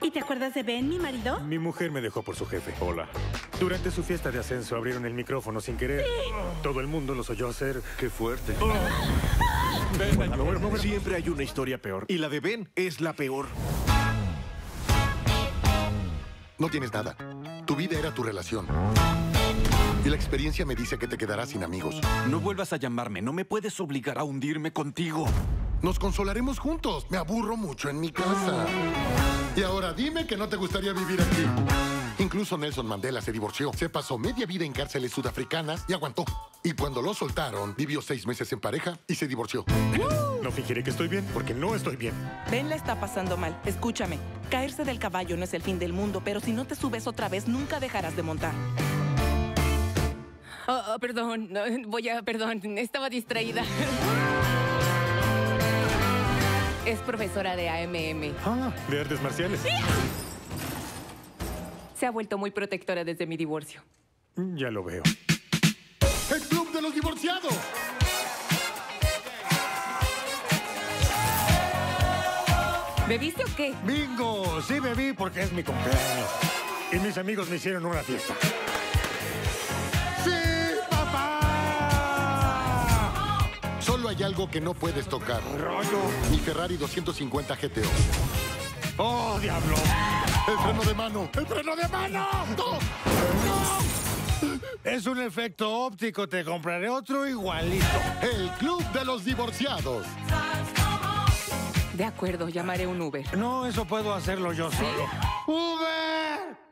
¿Y te acuerdas de Ben, mi marido? Mi mujer me dejó por su jefe. Hola. Durante su fiesta de ascenso abrieron el micrófono sin querer. Sí. Todo el mundo los oyó hacer. ¡Qué fuerte! Siempre hay una historia peor. Y la de Ben es la peor. No tienes nada. Tu vida era tu relación. Y la experiencia me dice que te quedarás sin amigos. No vuelvas a llamarme. No me puedes obligar a hundirme contigo. Nos consolaremos juntos. Me aburro mucho en mi casa. Y ahora dime que no te gustaría vivir aquí. Incluso Nelson Mandela se divorció. Se pasó media vida en cárceles sudafricanas y aguantó. Y cuando lo soltaron, vivió 6 meses en pareja y se divorció. No fingiré que estoy bien, porque no estoy bien. Ben la está pasando mal. Escúchame. Caerse del caballo no es el fin del mundo, pero si no te subes otra vez, nunca dejarás de montar. Perdón. Perdón. Estaba distraída. Es profesora de AMM. Ah, de artes marciales. Se ha vuelto muy protectora desde mi divorcio. Ya lo veo. ¡El Club de los Divorciados! ¿Bebiste o qué? ¡Bingo! Sí bebí porque es mi cumpleaños. Y mis amigos me hicieron una fiesta. ¡Sí, papá! Solo hay algo que no puedes tocar. ¡Rollo! Mi Ferrari 250 GTO. ¡Oh, diablo! ¡El freno de mano! ¡El freno de mano! ¡No! Es un efecto óptico. Te compraré otro igualito. El Club de los Divorciados. De acuerdo, llamaré un Uber. No, eso puedo hacerlo yo solo. ¡Uber!